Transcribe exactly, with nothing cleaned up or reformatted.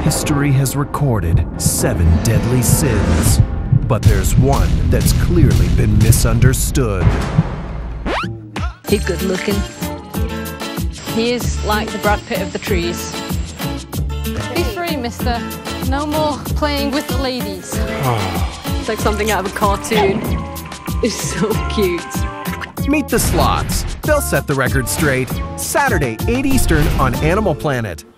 History has recorded seven deadly sins, but there's one that's clearly been misunderstood. He's good looking. He is like the Brad Pitt of the trees. Be free, mister. No more playing with the ladies. It's like something out of a cartoon. It's so cute. Meet the Sloths. They'll set the record straight. Saturday, eight Eastern on Animal Planet.